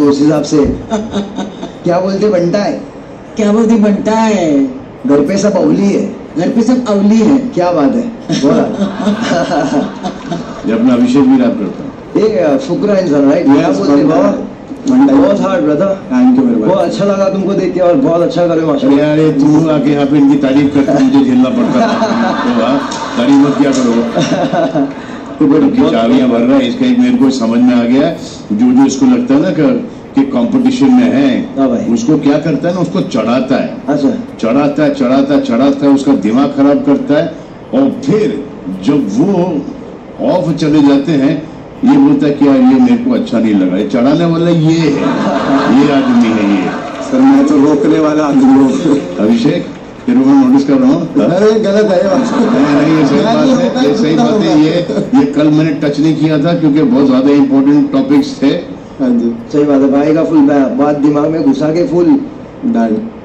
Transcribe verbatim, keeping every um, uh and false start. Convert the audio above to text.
उस हिसाब से क्या बोलते बनता है? क्या बोलती बनता है? घर पे सब अवली है। घर पे सब अवली है। क्या बात है, बोला। ये अपना अभिषेक भी रैप करता है। ये फुकरा इंसान, राइट? क्या बोलते हैं? बहुत हार्ड ब्रदर, थैंक यू मेरे भाई। बहुत अच्छा लगा तुमको देख के और बहुत अच्छा करे माशाल्लाह। यार ये तुम आके यहाँ पे इनकी तारीफ करके मुझे झेलना पड़ता है, तो हाँ तारीफ मत क्या करो। तो बड़ी चाबियां भर रहा है इसका, एक मेरे को समझ में आ गया। जो जो इसको लगता है ना कि कंपटीशन में है, उसको क्या करता है ना, उसको चढ़ाता है। अच्छा, चढ़ाता है चढ़ाता है चढ़ाता है, उसका दिमाग खराब करता है, और फिर जब वो ऑफ चले जाते हैं, ये बोलता है कि यार ये मेरे को अच्छा नहीं लगा। ये चढ़ाने वाला ये है, ये आदमी है ये। सर मैं तो रोकने वाला आदमी हूँ। अभिषेक तेरे को मैं नोटिस कर रहा हूँ। अरे गलत है नहीं, ये सही बात है, ये सही बात है। ये ये कल मैंने टच नहीं किया था क्योंकि बहुत ज्यादा इंपॉर्टेंट टॉपिक्स थे। हाँ जी, सही बात है। भाई का फुल बात दिमाग में घुसा के फुल डाल